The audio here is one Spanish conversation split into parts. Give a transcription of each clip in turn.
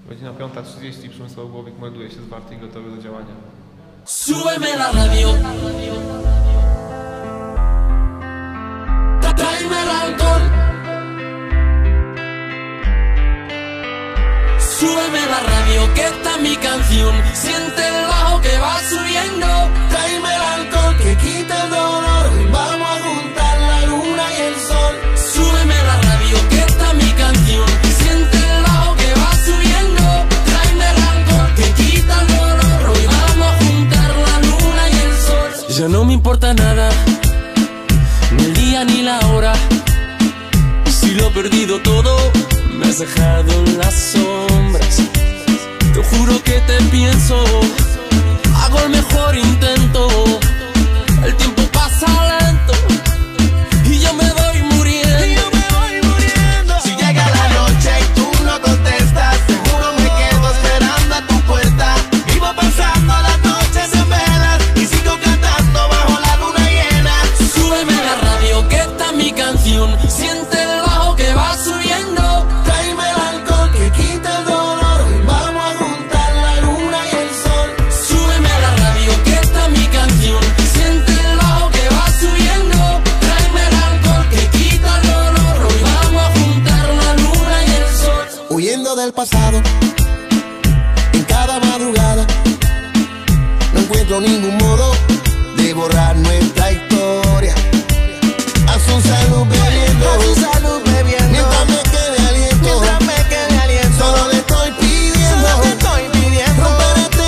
Godzina 5:30, Przemysław Głowik melduje się zwarty i gotowy do działania. Súbeme la radio. Tráeme el alcohol. Súbeme la radio, que esta es mi canción. Siente el bajo que va subiendo. Tráeme el alcohol que quita el dolor. Vamos a juntar la luna y el sol. Súbeme la radio, que esta es mi canción. Siente el bajo que va subiendo. Tráeme el alcohol que quita el dolor. Hoy vamos a juntar la luna y el sol. Ya no me importa nada, ni el día ni la hora. Si lo he perdido todo, me has dejado en las sombras. Te juro que te pienso, hago el mejor intento. El tiempo pasa lento y yo me voy muriendo. Si llega la noche y tú no contestas, seguro me quedo esperando a tu puerta. Vivo pasando las noches en velas y sigo cantando bajo la luna llena. Súbeme la radio, que esta es mi canción. Siente el bajo que va subiendo. Tráeme el alcohol que quita el dolor. Vamos a juntar la luna y el sol. Súbeme la radio, que esta es mi canción. Siente el bajo que va subiendo. Tráeme el alcohol que quita el dolor. Hoy vamos a juntar la luna y el sol. Huyendo del pasado, en cada madrugada, no encuentro ningún modo de borrar nuestra historia. A su salud bebiendo, mientras me quede aliento, solo le estoy pidiendo, romper este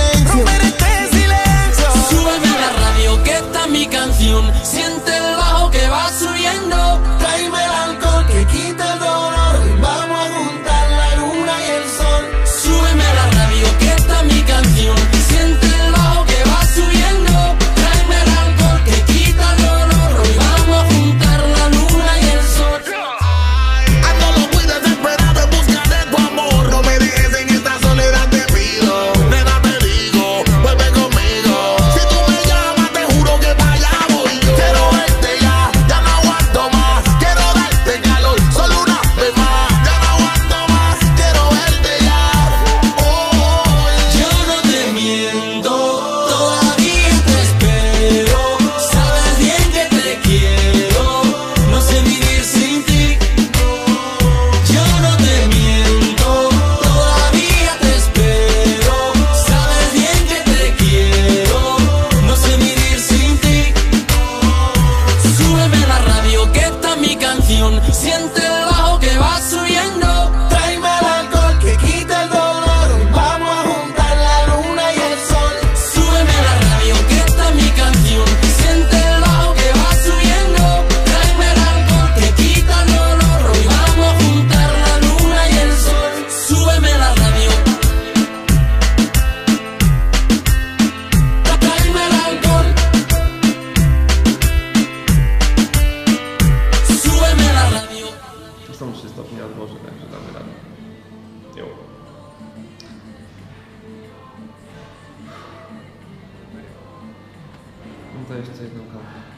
silencio. Súbeme la radio, que esta es mi canción. Siente el bajo que va subiendo. Tráeme el alcohol que quita el dolor. Vamos a juntar la luna y el sol. Súbeme la radio, que esta es mi canción. Siente el bajo que va subiendo. Tráeme el alcohol que quita el dolor. Hoy vamos a juntar la luna y el sol. Ando muy desesperado en busca de tu amor. No me dejes en esta soledad, te pido. Nena, te digo, vuelve conmigo. Si tú me llamas, te juro que para allá voy yo. Quiero verte ya, ya no aguanto más. Quiero darte calor, solo una vez más. Ya no aguanto más, quiero verte ya. Yo no te miento, todavía te espero. Sabes bien que te quiero, no sé vivir sin ti. Yo no te miento, todavía te espero. Sabes bien que te quiero, no sé vivir sin ti. Súbeme la radio, que esta es mi canción. Siente el bajo que va subiendo. Tráeme el alcohol que quita el dolor. Vamos a juntar la luna y el sol. Súbeme la radio, que esta es mi canción. Siente el bajo que va subiendo. Tráeme el alcohol que quita el dolor. Hoy vamos a juntar la luna y el sol. Súbeme la radio. Tráeme el alcohol. Súbeme la radio. Są 3 stopnie nad morzem, także damy radę. Jo. No to jeszcze jedną kawę.